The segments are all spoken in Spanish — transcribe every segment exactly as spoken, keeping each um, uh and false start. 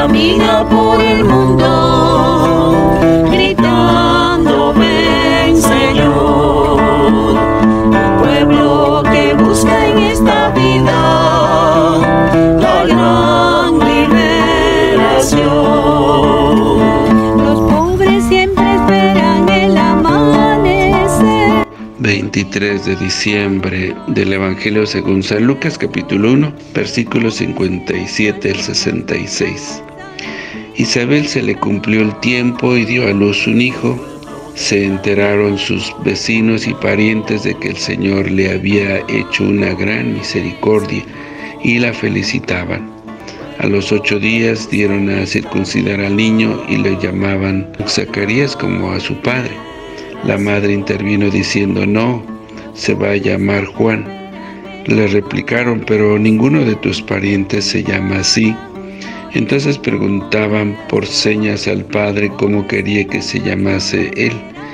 camina por el mundo, gritando ven Señor. Un pueblo que busca en esta vida la gran liberación. Los pobres siempre esperan el amanecer. veintitrés de diciembre del Evangelio según San Lucas, capítulo uno, versículos cincuenta y siete al sesenta y seis. Isabel se le cumplió el tiempo y dio a luz un hijo. Se enteraron sus vecinos y parientes de que el Señor le había hecho una gran misericordia y la felicitaban. A los ocho días dieron a circuncidar al niño y le llamaban Zacarías como a su padre. La madre intervino diciendo, no, se va a llamar Juan. Le replicaron, pero ninguno de tus parientes se llama así. Entonces preguntaban por señas al padre cómo quería que se llamase él.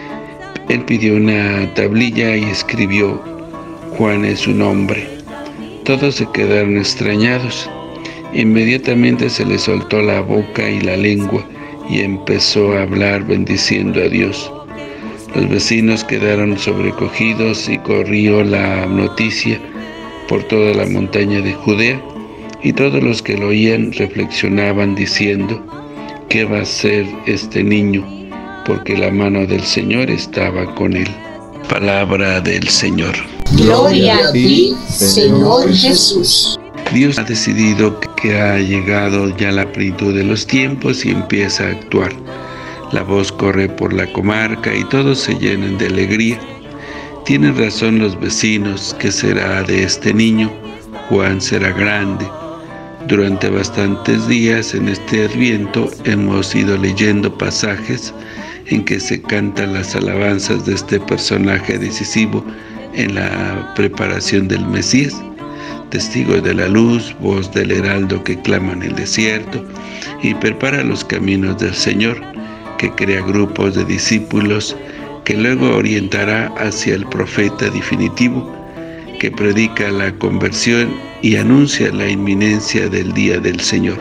Él pidió una tablilla y escribió, Juan es su nombre. Todos se quedaron extrañados. Inmediatamente se le soltó la boca y la lengua y empezó a hablar bendiciendo a Dios. Los vecinos quedaron sobrecogidos y corrió la noticia por toda la montaña de Judea, y todos los que lo oían reflexionaban diciendo, ¿qué va a ser este niño? Porque la mano del Señor estaba con él. Palabra del Señor. Gloria a ti, Señor Jesús. Dios ha decidido que ha llegado ya la plenitud de los tiempos y empieza a actuar. La voz corre por la comarca y todos se llenan de alegría. Tienen razón los vecinos, ¿qué será de este niño? Juan será grande. Durante bastantes días en este Adviento hemos ido leyendo pasajes en que se cantan las alabanzas de este personaje decisivo en la preparación del Mesías. Testigo de la luz, voz del heraldo que clama en el desierto y prepara los caminos del Señor, que crea grupos de discípulos que luego orientará hacia el profeta definitivo, que predica la conversión y anuncia la inminencia del día del Señor.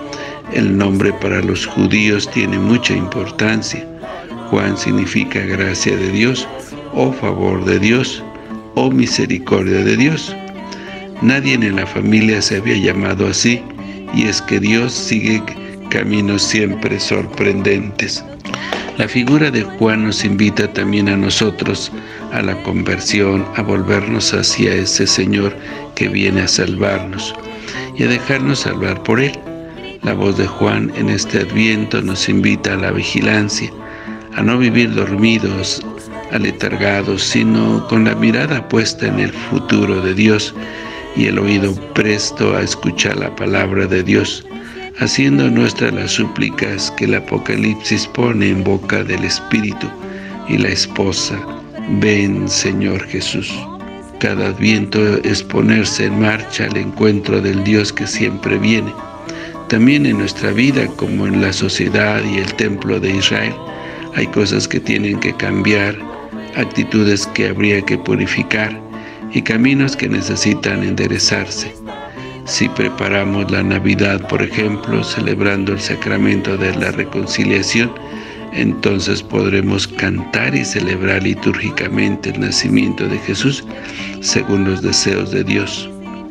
El nombre para los judíos tiene mucha importancia. Juan significa gracia de Dios, o favor de Dios, o misericordia de Dios. Nadie en la familia se había llamado así, y es que Dios sigue caminos siempre sorprendentes. La figura de Juan nos invita también a nosotros a la conversión, a volvernos hacia ese Señor que viene a salvarnos y a dejarnos salvar por Él. La voz de Juan en este Adviento nos invita a la vigilancia, a no vivir dormidos, aletargados, sino con la mirada puesta en el futuro de Dios y el oído presto a escuchar la palabra de Dios, haciendo nuestras las súplicas que el Apocalipsis pone en boca del Espíritu y la esposa, ven Señor Jesús. Cada Adviento es ponerse en marcha al encuentro del Dios que siempre viene. También en nuestra vida, como en la sociedad y el templo de Israel, hay cosas que tienen que cambiar, actitudes que habría que purificar y caminos que necesitan enderezarse. Si preparamos la Navidad, por ejemplo, celebrando el sacramento de la reconciliación, entonces podremos cantar y celebrar litúrgicamente el nacimiento de Jesús según los deseos de Dios.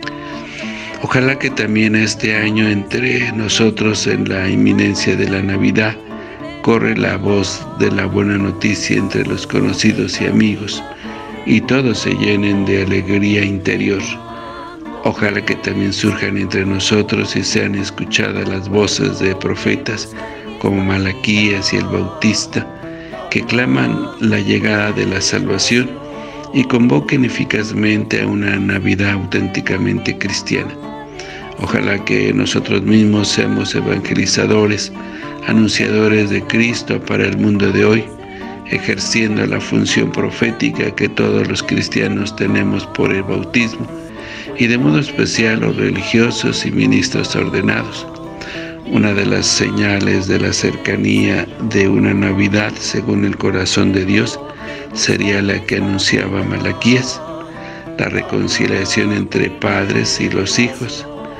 Ojalá que también este año entre nosotros en la inminencia de la Navidad corre la voz de la buena noticia entre los conocidos y amigos y todos se llenen de alegría interior. Ojalá que también surjan entre nosotros y sean escuchadas las voces de profetas como Malaquías y el Bautista, que claman la llegada de la salvación y convoquen eficazmente a una Navidad auténticamente cristiana. Ojalá que nosotros mismos seamos evangelizadores, anunciadores de Cristo para el mundo de hoy, ejerciendo la función profética que todos los cristianos tenemos por el bautismo, y de modo especial los religiosos y ministros ordenados. Una de las señales de la cercanía de una Navidad, según el corazón de Dios, sería la que anunciaba Malaquías, la reconciliación entre padres y los hijos,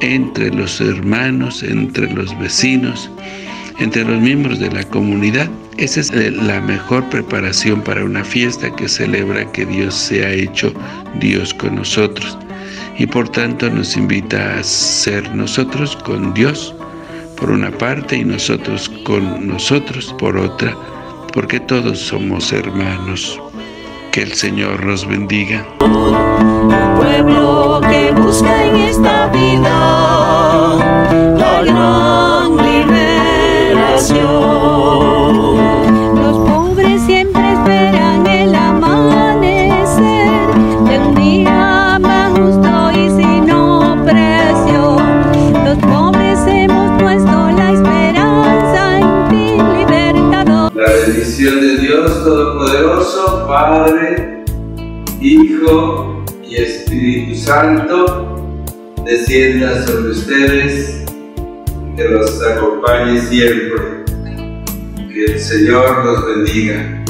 entre los hermanos, entre los vecinos, entre los miembros de la comunidad. Esa es la mejor preparación para una fiesta que celebra que Dios se ha hecho Dios con nosotros. Y por tanto nos invita a ser nosotros con Dios por una parte y nosotros con nosotros por otra, porque todos somos hermanos. Que el Señor nos bendiga. Un pueblo que busca en esta vida la gran liberación. Los pobres siempre esperan el amanecer de un día más justo y sin opresión. Los pobres hemos puesto la esperanza en ti, libertador. La bendición de Dios Todopoderoso, Padre, Hijo y Espíritu Santo, descienda sobre ustedes, que los acompañe siempre. Que el Señor los bendiga.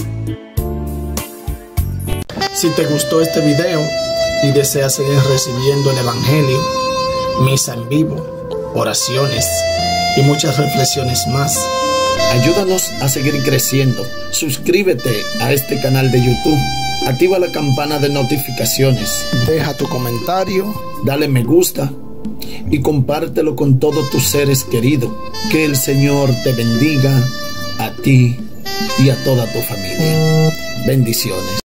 Si te gustó este video y deseas seguir recibiendo el Evangelio, misa en vivo, oraciones y muchas reflexiones más, ayúdanos a seguir creciendo. Suscríbete a este canal de YouTube, activa la campana de notificaciones, deja tu comentario, dale me gusta y compártelo con todos tus seres queridos. Que el Señor te bendiga a ti y a toda tu familia. Bendiciones.